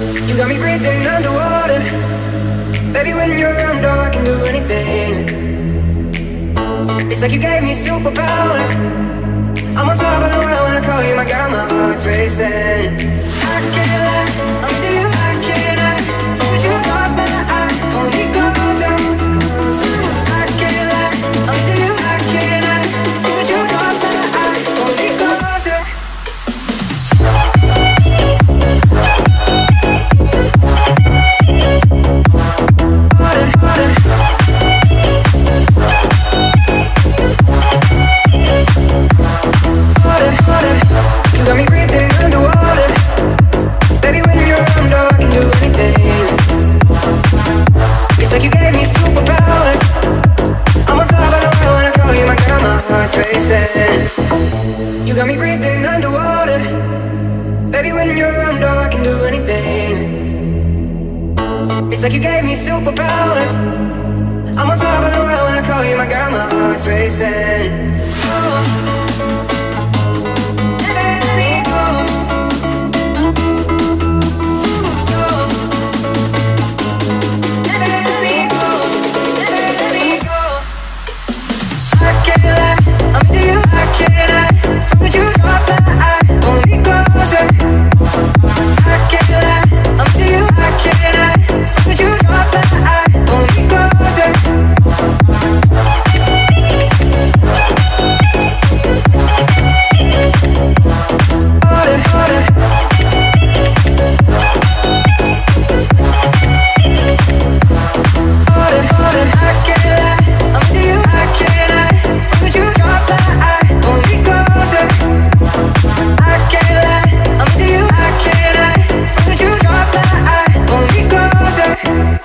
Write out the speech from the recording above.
You got me breathing underwater. Baby, when you're around, oh, I can do anything. It's like you gave me superpowers. I'm on top of the world when I call you my girl, my heart's racing. I can't lie, I'm into you, I can't hide. Put you off my eye, hold me closer. I can't lie, I'm into you, I can't hide. Put you off my eye, hold me closer. You got me breathing underwater. Baby, when you're around, oh, I can do anything. It's like you gave me superpowers. I'm on top of the world when I call you my girl, my heart's racing. You got me breathing underwater. Baby, when you're around, oh, I can do anything. It's like you gave me superpowers. I'm on top of the world when I call you my girl, my heart's racing. Oh. Hold me closer.